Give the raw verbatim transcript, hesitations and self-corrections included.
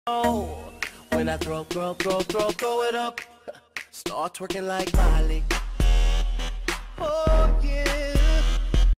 Oh, when I throw, throw, throw, throw, throw it up, start twerking like Miley.